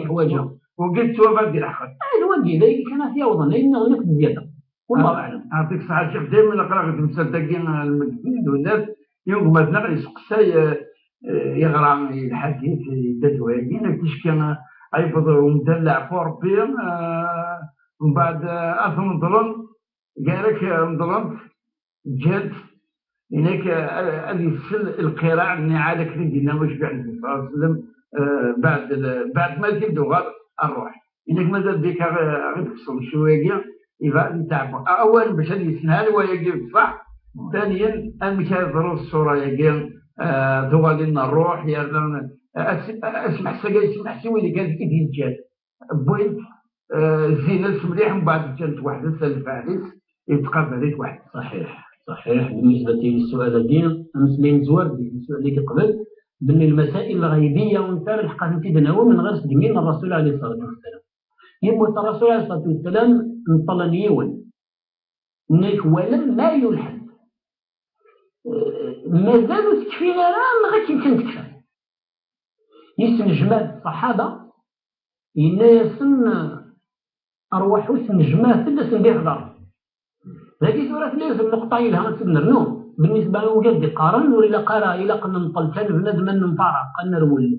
حوايجها وقلت توابع ديال الحق الوالدي ذلك كان فيها وضن لأن هناك زيادة والله أعلم. يعطيك الصحة الشيخ. دائما نقرا غير مصدقين المجدين والناس يوم ما تنقل يسقسا يغرى الحديث يدادو هادين كيش كان عيفض ومدلع في ربي ومن بعد أثم ظلم قالك ظلمت جد هناك هذه القراءة اللي عادة كثير دينا واش بعد النبي صلى الله عليه وسلم بعد ما تبدو غير الروح هناك مازال ديك غير تفصل شوية يبقى نتعبوا أولا باش هذه يسنها ويجي صح. ثانيا المثال ضروري الصورة يجي ذوالي لنا الروح يا اسمح سجاي اسمح سوي اللي قال في الجاد بوينت زينة مليح من بعد كانت واحد السلف عليك يتقبل واحد. صحيح بالنسبة للسؤال ديال المسلمين زواردي السؤال اللي قبل بأن المسائل الغيبية وانتهى الحقيقة نتدناو من غير تدمين الرسول عليه الصلاة والسلام. يموت الرسول عليه الصلاة والسلام نطلن يون انك ولم ما يلحد مازالوا تكفينا راه ما غيمكن تكفى يسن جماعة الصحابة يناسن أرواحو سن جماعة ثلاث بيحضر هذه سورة ثلاث النقطة لها تنرنو بالنسبة لوجد قارن ولا قرا إلى قلنا نطلتان بنادم نفارق قلنا رول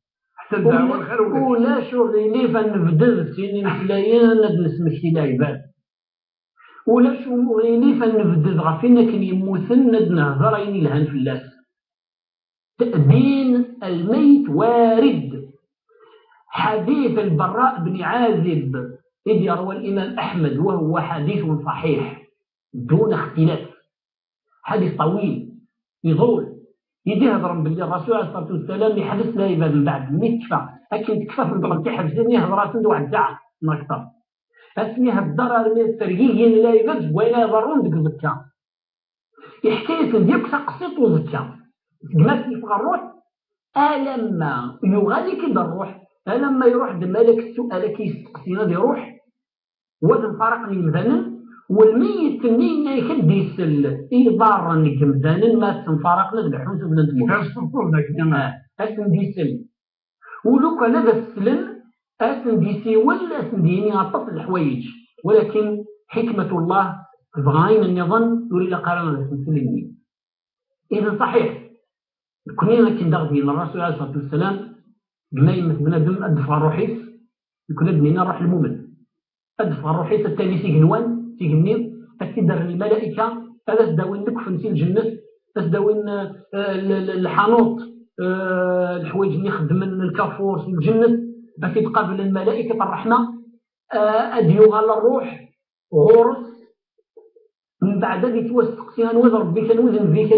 ولا شغلي فنبدل سنين سلايان نسمح العباد ولا شغلي فنبدل غفينا كن يموثن نهضر عيني الهان في اللاس تأذين الميت وارد. حديث البراء بن عازب إذ يروى الإمام أحمد وهو حديث صحيح دون اختلاف حديث طويل يطول يجي هضر باللي الرسول عليه الصلاة والسلام يحدث لا يبان من بعد مي تكفى لكن تكفى في الضرب تاع حفظني هضرات عنده واحد ساعة ما أكثر اسميها الضرر من الترقيين لا يبان ولا يضرون ديك الزكاة يحكي ديك سقسيط وزكاة ما يبغى الروح ألما يغالي كذا الروح ألما يروح دمالك السؤال كيستقسينا دي روح وذن فرقني مثلا والميت منين يخد يسل إضارة نك مثلا ما تنفرقنا الحوت بنا نتموت أسن ديسل ولو كان هذا السلم أسن ديسي ولا أسن ديني عطف الحوايج ولكن حكمة الله بغاين أن يظن يريد قرارنا سلمين. إذا صحيح كنا كندغ ديال الرسول عليه الصلاة والسلام بما يمثل بنادم أدفع الروحيس يكون بنينا روح المؤمن أدفع الروحيس التالي سيجنوان سيجنين أكدر الملائكة هذا تداوين لك فنسي الجنة تداوين الحانوت الحوايج اللي يخدم الكافور في الجنة أكيد قابل الملائكة الرحمة أديو على الروح غورس من بعد ذلك توسقسيها وضرب بك نوزن بك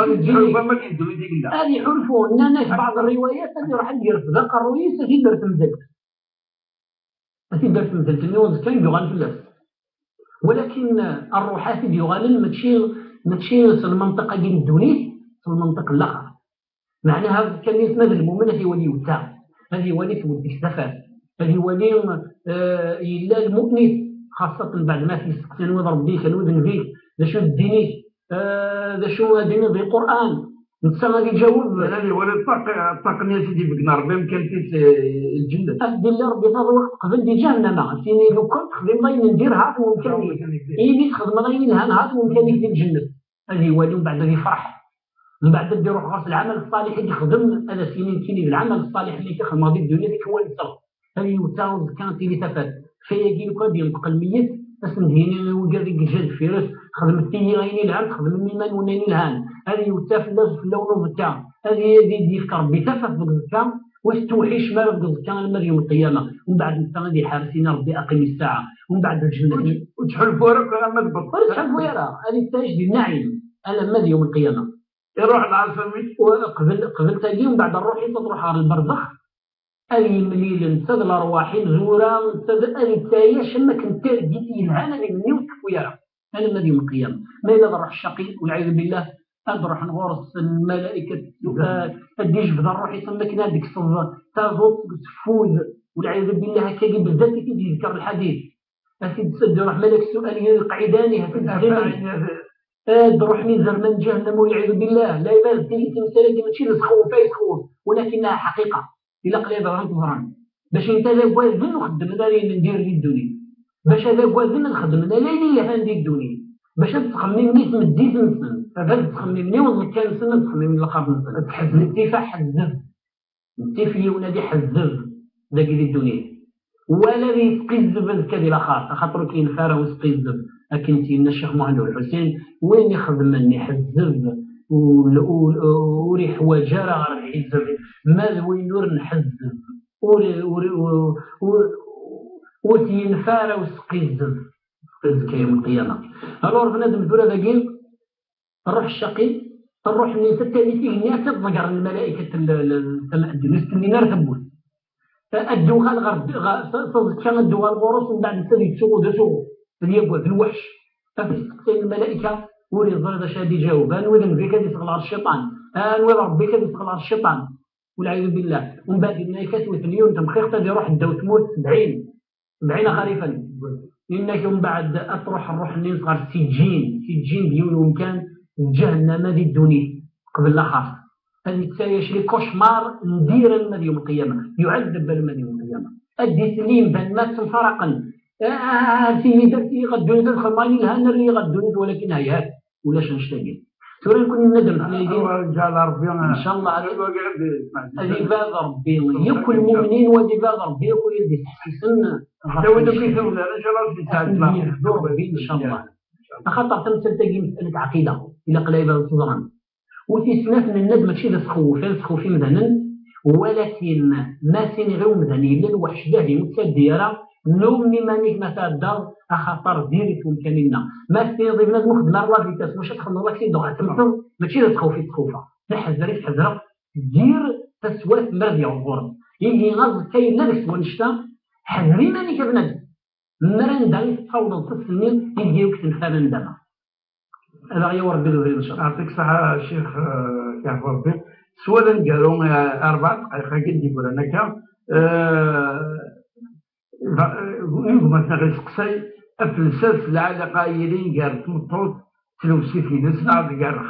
هذه حرفوا أننا في بعض الروايات هذه راح ندير في ذاك الرئيس هذه درت مزلت هذه درت مزلت النوز كان يغال في اللاس ولكن الروحات يغال ما تشير في المنطقة ديال الدونيس في المنطقة الآخر معناها كان يسمى المؤمن هذه ولي وتاع هذه ولي توديك استفاد هذه ولي إلا المؤنس خاصة بعد ما تيسقسين وضرب بيك نوذن بيك ذا شو الدينيس ذا شو ديني ذي القرآن نتسا غادي يجاوب هذه ولا التقنية سيدي بقنا ربي يمكن في الجنة أسدي الله ربي في هذا الوقت قبل دي جهنم سيني لو كنت خدم غير نديرها ممكن إيدي تخدم غير نهانها ممكن يدير الجنة هذه ولي ومن بعد هذه فرح من بعد بدي يروح غرس العمل الصالح يخدم هذا سنين كيني بالعمل الصالح اللي كيخدم هذه الدنيا ذيك هو الصالح هذه وتاوز كانت اللي تفات فيجي لك غادي ينطق الميت اسندهيني وقال لك جاد فيروس خدمتي غيني الهان خدم الميمان ونيني الهان هذه وتاف الناس في اللون الزكام هذه يذكر ربي تفات بك الزكام واستوحي شمال بك الزكام المال يوم القيامه ومن بعد السنه دي حارسين ربي اقيم الساعه ومن بعد الجنه وتحل فورك ما تبطل تحل فورا هذه التاج ديال النعيم على مال يوم القيامه يروح العالم وقبل تاجي ومن بعد الروح تروح على البرزخ أي مليل نسد الأرواح زورا نسد أي تايا شمك نتر جيتي الهانا اللي مني وتكويا أنا ما يوم القيامة ما إلا الروح الشقي والعياذ بالله أروح نغرس الملائكة أديش بدا الروح يسمك نادك تازوت تفوز والعياذ بالله هكا بالذات كي يذكر الحديث أكيد تسد روح ملك السؤال القعداني هكذا تروح من زرمان جهنم والعياذ بالله لا يبال تمثال دي ماشي نسخوف ولكنها حقيقة إلا قليل ظهران باش انت لا كوازن وخدم انا اللي ندير لي الدنيا، باش هذا كوازن نخدم انا اللي هاندي الدنيا، باش تخممني تمديت نسن، تخممني وكان سنه تخممني الاخر نسن، تحس الاتفاق حزب، التفلي ونادي حزب ذاك الدنيا، ولا يسقي الزبد كذي الاخر، خاطر كاين فاره ويسقي الزبد، لكن سيدنا الشيخ محمد الحسين وين يخدم اني حزب وريح وجاره غير الحزب، ماذا وين نور نحزب وتينفار وسقي الزبد يوم القيامه. الور بنادم ذولا ذاكين الروح الشقي، الروح اللي تتالي فيه تضجر الملائكه السماء الدنيا استنينا ثبوت الدوغال كان الدوغال الغروس ومن بعد نسالي تسوقوا دسوقوا في الوحش، ففي الملائكه ولي الظل شادي جاوبان وذن بك يصغل على الشيطان وذا ربك يصغل على الشيطان والعياذ بالله. ومن بعد الملائكه وثنيون تمخيخ تدي روح الدو تموت 70 خريفا، لانك من بعد اطرح الروح اللي صغر سجين ديون كان جهنم دي الدنيا قبل الاخر، هذه تسايش لي كوشمار ندير المدى يوم القيامه، يعذب المدى يوم القيامه، ادي سليم بان مات فرقا سيدي درتي غدوني تدخل ماني الهنا اللي غدوني، ولكن هيهات ولاش نشتاقي توري نكون ندم سيدي ان شاء الله. هذه باب ربي يكل المؤمنين وهذه باب ربي يكل يدي تحسن حتى وين كيسول ان شاء الله في ساعه ان شاء الله. خاطر تلتقي مساله عقيده الى قليبه وتظهر وتسنات من الندم ماشي تسخوفي مثلا، ولكن ما سيني غير مثلا الا الوحش داهي متسديره نومي مانيك مثلا الدار خاطر ديري كاملنا ما سيني ضيف نادم خدمه الله في تاس واش تخدم الله كي دوغا تمثل ماشي تسخوفه تحذر دير تسوات مرضيه وغور يجي غاز كاين لا داك ونشتا حذري مانيك بنادم مرندا تصاوب السنين يجيوك تنفال ندمه. هذا غير وربي له ان شاء الله. يعطيك الصحة الشيخ كيف ربي. سؤالا قالوا 4 دقائق قد يقول انا كا مثلا غير سقسي افلساس العلاقة يلين قال تمطوط تلوسي في نسنا قال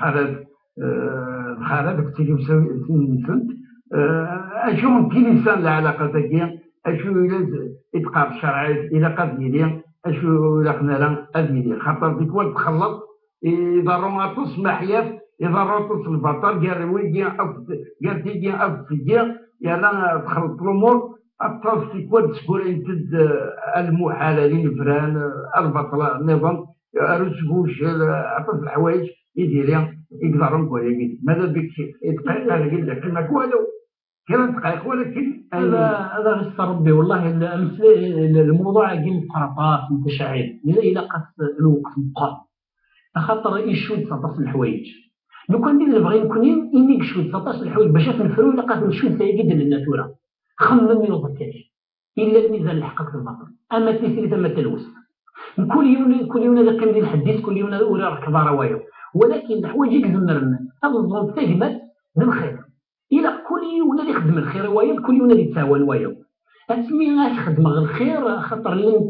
خالد كتير سنت اشو ممكن انسان العلاقة ذكية اشو اتقاب الشرعي الى قد يلين اشو لقنا اديلين خاطر ديك وقت تخلط إذا رماتوس محياف إذا رماتوس البطل قال ويجي قال تيجي تيجي يلا تخلط الأمور أطراف في كود سكورين تد المحاللين فران البطلة النظام رسبوش أطراف الحوايج يديرين يقدرون كويس ماذا بك دقائق أنا قلت لك كلمة والو كلمة دقائق ولكن هذا غير ربي والله الموضوع قلت قرطاس متشعب إلى قص الوقت مقام خاطر يشود 19 الحوايج لو كان ندير نبغي نكون إني نشود 19 الحوايج باش نفرو إلا قاعد نشود ساي جدا الناتورة خمم من وضكاش إلا الميزان الحقق في الباطل أما تيسيري ثم تلوث كل يوم هذا كندير الحديث كل يوم ولا ركب روايو ولكن الحوايج يزمرنا هذا الظن تهمت بالخير إلا كل يوم اللي يخدم الخير وايو كل يوم اللي يتساوى وايو أسمي خدمة الخير خطر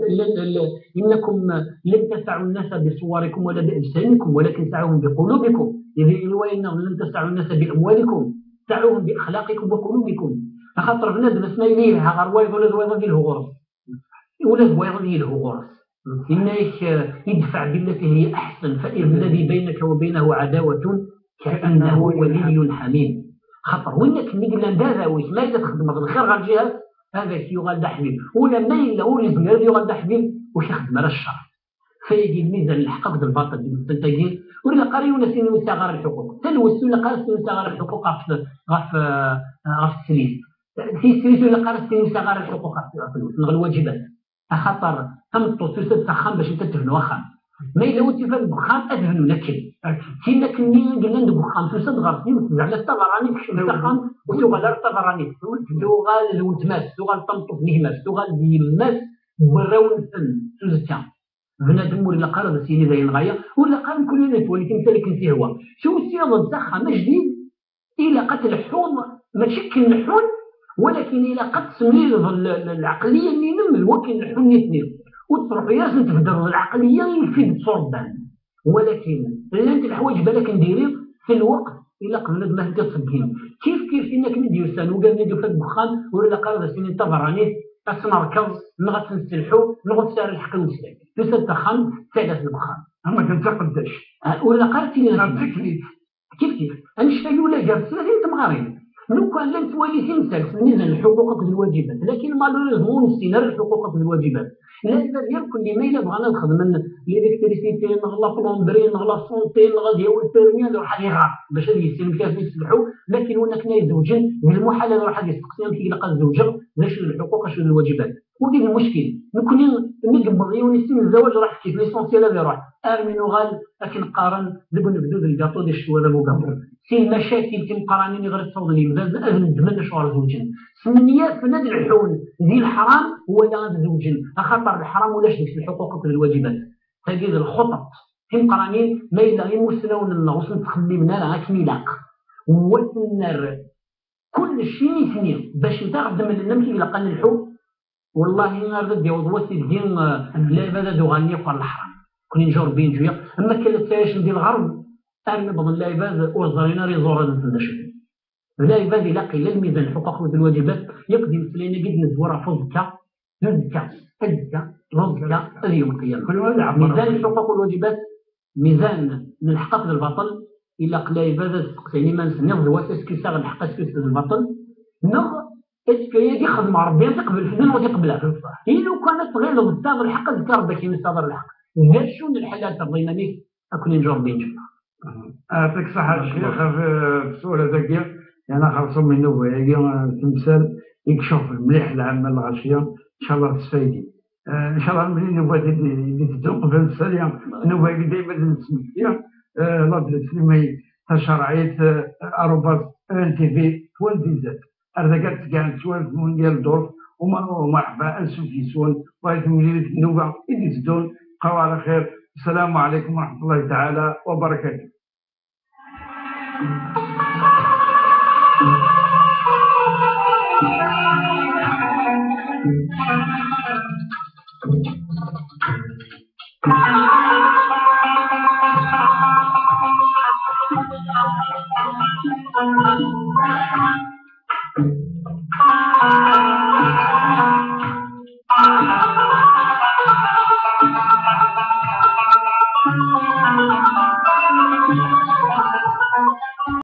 إنكم لن تسعوا الناس بصوركم ولا بأجسامكم ولكن سعوهم بقلوبكم إنهم لن تسعوا الناس بأموالكم سعوهم بأخلاقكم وقلوبكم خطر بنادم اسمه إليه غروايض ولا زوايض ديال غرس ولا زوايض ديال غرس إنك يدفع بالتي هي أحسن فإذ الذي بينك وبينه عداوة كأنه ولي حميم خطر وإنك نقول هذا ويش ما إذا تخدم الخير غير الجهة هذا كي يغلد حبيب ولا ما إلا هو اللي زمير يغلد حبيب وش يخدم على الشر فيجي الميزان الحقق الباطل ديال التنتاجين ولا قريونا سين يساغر الحقوق تلوث ولا قال سين يساغر الحقوق غف السريس في السريس ولا قال سين يساغر الحقوق غف الواجبات خاطر تمطو تسد سخان باش تدفنوا واخا ما إلا وتفاد البخام أدفنوا نكل كيما كني قلنا ندو بخام تسد غرسي وتزعل الطبراني كشف سخان وتغال الطبراني تغال الوتماس تغال تمطو نهماس تغال ديماس براون فن تزكا بنادم ولا قرض سيني زي الغايه ولا قال كل ناس ولكن سالك انت هو شو السياض تاعها جديد الى قتل الحوض ما تشكل الحوض ولكن الى قد تمريض العقليه اللي نمل وكن الحوض يتنير وتروح ياسن تفدر العقليه يفيد تصربان ولكن انت الحوايج بالك نديري في الوقت الا قبل ما تبدا تسقين كيف انك ندير سان وقال ندير في الدخان ولا قرب سنين انت براني نركز نغا نسلحو نغا نسار الحق المسلم بس الدخان ثلاث الدخان اما كنت قداش ولا قالتي التكليف كيف انشفى ولا جاب سنين تمغارين لو كان لم توالي تمثل ميزان الحقوق والواجبات لكن مالوريزمون نسينا الحقوق والواجبات لازم يكون اللي ما الا بغينا نخدم الالكتريسيتي نغلا بلومبري نغلا سونتي نغلا ديال البيرمي نروح عليها باش يسلم كيف يصلحوا لكن هنا كنا زوجين بالمحال انا راح يستقسم كي يلقى الزوجه باش الحقوق اش الواجبات ودي المشكل نكون نقبض ونسيم الزواج راح كيف ليسونسيال هذا راح ارمينو غال لكن قارن نبغوا نبدو بالكاطو ديال الشوا هذا مقابل سي المشاكل كي مقارنين غير تصوضني بزاف نتمنى شوار زوجين سمنيات في نادي الحون ذي الحرام هو لا زوجين خاطر الحرام ولاش ديك الحقوق والواجبات هذه الخطط في مقارنين ما الا يمسناون النص نتخلي منها راه كميلاق والنار كل شيء يثني باش انت غدا من النمشي لقى الحو والله نار ديال وصي دين لا بدا دوغاني في الحرام كوني نجور بين جويه اما كلا تاش ندير الغرب ارمي بعض اللاعبات وزارينا ريزور نتندش اللاعبات الا قيل الميزان الحقوق والواجبات يقضي مثلنا قد ندورها فزكا نزكا أزكا رزكا اليوم القيامة ميزان الحقوق والواجبات ميزان من الحق للباطل الا قلاي بدا تسقسيني ما نسني واساس كي صار الحق اسكو الباطل نغ اسكو هي خدمه ربي تقبل في الدنيا وتقبلها هي لو كانت غير لو تاخذ الحق ذكر ربك يستاذر الحق غير شنو الحلال ترضينا به اكون نجور بين جمله يعطيك الصحة الشيخ في السؤال هذاك يعني خلصوا منه تمثال يكشف مليح العمل الغاشية ان شاء الله تستفيدي ان شاء الله ملي نبغي اللي تدوق في السريع نبغي دائما نسمع فيها الله يسلمك تشرعيت اروباس ان تي في والفيزات ارزقت كاع سؤال ديال الدور ومرحبا انسوكي سؤال بغيت نولي النوبه اللي تدون بقاو على خير السلام عليكم ورحمه الله تعالى وبركاته. Thank you.